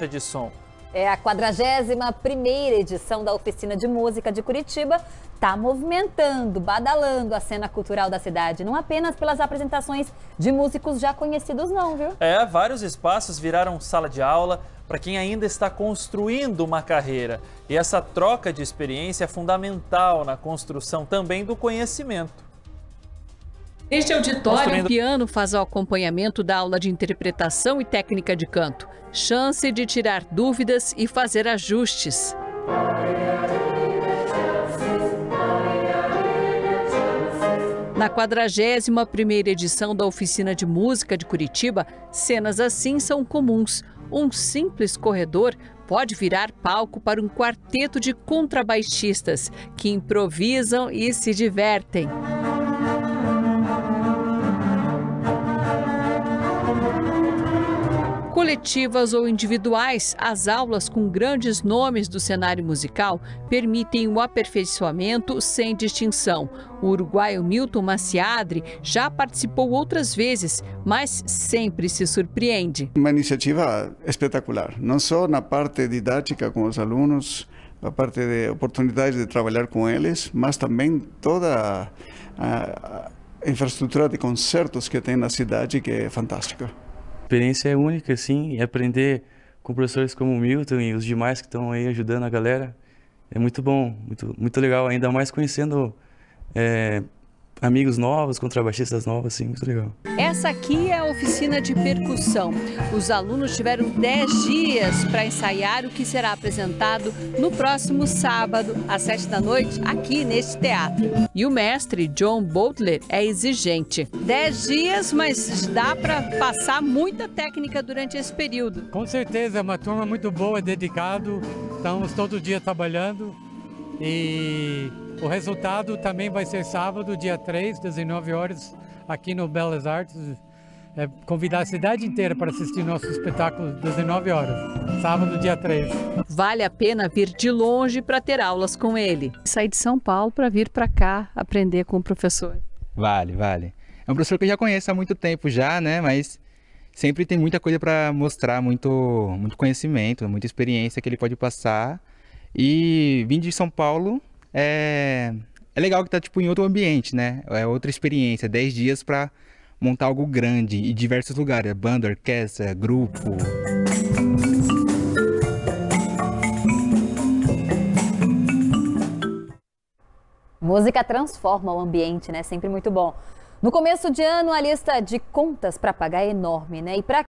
caixa de som. É a 41ª edição da Oficina de Música de Curitiba está movimentando, badalando a cena cultural da cidade. Não apenas pelas apresentações de músicos já conhecidos não, viu? Vários espaços viraram sala de aula para quem ainda está construindo uma carreira. E essa troca de experiência é fundamental na construção também do conhecimento. Este auditório, o piano faz o acompanhamento da aula de interpretação e técnica de canto. Chance de tirar dúvidas e fazer ajustes. Na 41ª edição da Oficina de Música de Curitiba, cenas assim são comuns. Um simples corredor pode virar palco para um quarteto de contrabaixistas que improvisam e se divertem. Coletivas ou individuais, as aulas com grandes nomes do cenário musical permitem o aperfeiçoamento sem distinção. O uruguaio Milton Maciadri já participou outras vezes, mas sempre se surpreende. Uma iniciativa espetacular, não só na parte didática com os alunos, a parte de oportunidades de trabalhar com eles, mas também toda a infraestrutura de concertos que tem na cidade, que é fantástica. A experiência é única, sim, e aprender com professores como o Milton e os demais que estão aí ajudando a galera é muito bom, muito legal, ainda mais conhecendo amigos novos, contrabaixistas novos, assim, muito legal. Essa aqui é a oficina de percussão. Os alunos tiveram 10 dias para ensaiar o que será apresentado no próximo sábado, às 7 da noite, aqui neste teatro. E o mestre, John Butler, é exigente. 10 dias, mas dá para passar muita técnica durante esse período. Com certeza, é uma turma muito boa, dedicado. Estamos todo dia trabalhando e o resultado também vai ser sábado, dia 3, 19 horas, aqui no Belas Artes. Convidar a cidade inteira para assistir nosso espetáculo 19 horas, sábado, dia 3. Vale a pena vir de longe para ter aulas com ele. Sair de São Paulo para vir para cá aprender com o professor. Vale. É um professor que eu já conheço há muito tempo já, né? Mas sempre tem muita coisa para mostrar, muito conhecimento, muita experiência que ele pode passar. E vim de São Paulo é legal que tá tipo em outro ambiente, né? É outra experiência, 10 dias para montar algo grande em diversos lugares, banda, orquestra, grupo. Música transforma o ambiente, né? Sempre muito bom. No começo de ano, a lista de contas para pagar é enorme, né? E para